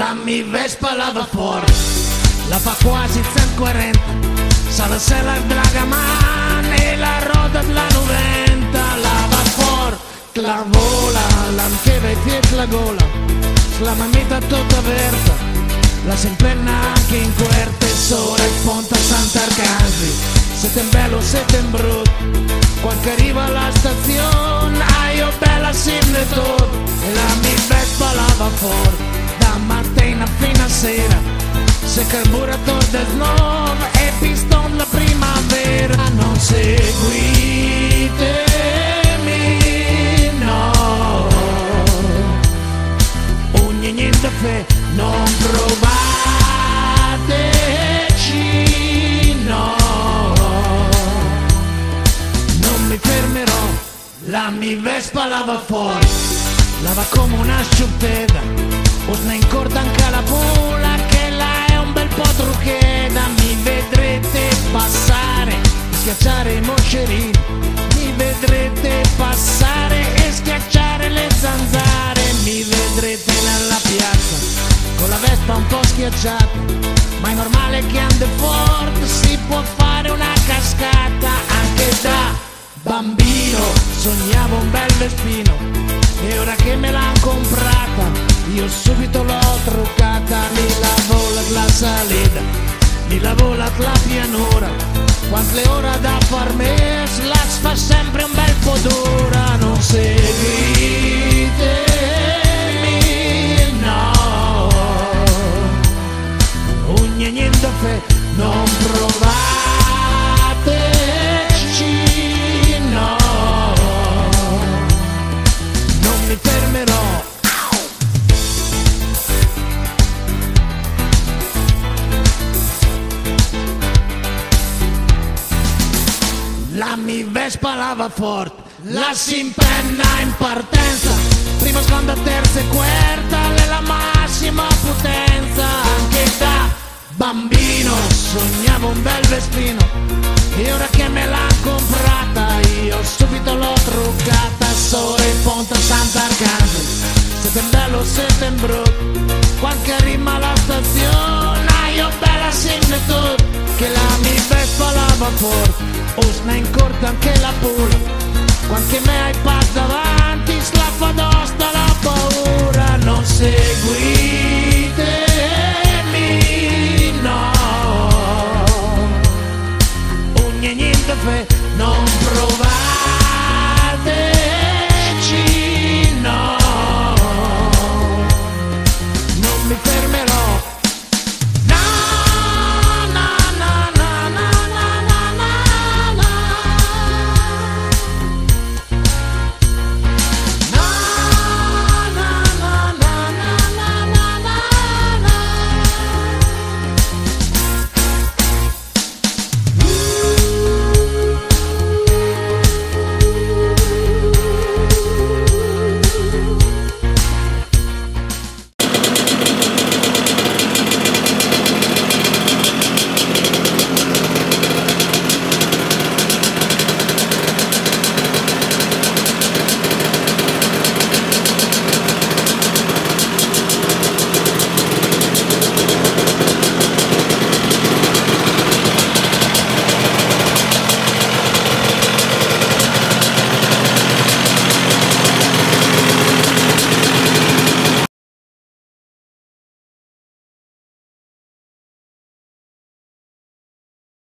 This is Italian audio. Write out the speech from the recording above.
La mia Vespa la va fuori, la fa quasi 140, sa se la Dragaman e la roda della 90, la va fuori, la vola, l'ancheva e fiet la gola, la mamita tutta aperta, la si impenna anche in querte, sora e ponta Sant'Arcangeli, siete in bello, siete in brutto, quando arriva alla stazione, io bella simile tutto, e la mia Vespa la va fuori, da mattina fino a sera, se carburatore del nuovo e piston la primavera. Non seguitemi, no, ogni niente fe, non provateci, no, non mi fermerò, la mia Vespa la va fuori, la va come una sciupteda. O se ne incorda anche la pola che là è un bel po' truccheda. Mi vedrete passare e schiacciare i moscerini, mi vedrete passare e schiacciare le zanzare, mi vedrete nella piazza con la Vespa un po' schiacciata, ma è normale che ande forte, si può fare una cascata. Anche da bambino sognavo un bel Vespino e ora che me l'han comprata io subito l'ho truccata. Mi lavo la salita, mi lavo la pianura, quante ore da far mes, la fa sempre un bel po' dura. Non seguitemi, no, ogni niente fe, non provateci, no, non mi fermerò. La mia Vespa la va forte, la si impenna in partenza, prima, seconda, terza e quarta, nella massima potenza. Anche da bambino sognavo un bel Vespino e ora che me l'ha comprata io subito l'ho truccata. Sole e ponte Sant'Arcangeli, siete in bello, siete in brutto, quando arriva alla stazione io bella simile tutto, che la mia Vespa la va forte, o se ne incorta anche la pola, quando me hai fatto davanti, slaffa d'osta la